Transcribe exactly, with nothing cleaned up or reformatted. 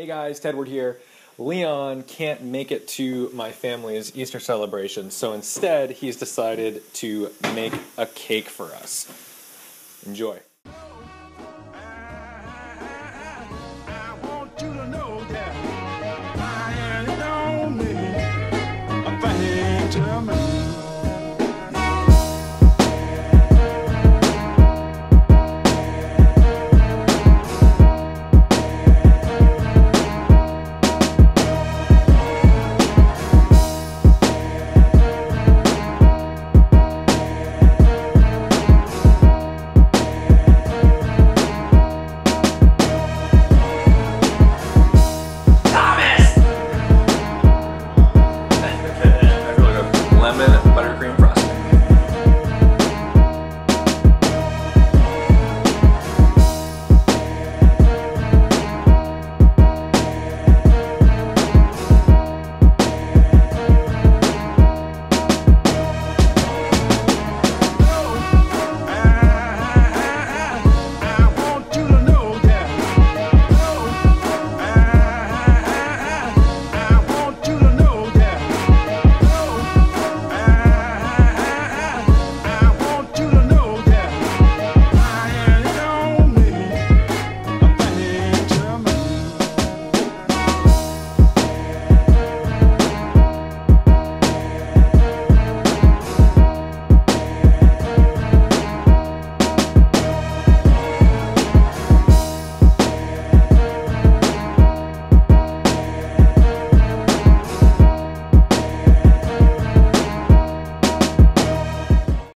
Hey guys, Tedward here. Leon can't make it to my family's Easter celebration, so instead he's decided to make a cake for us. Enjoy.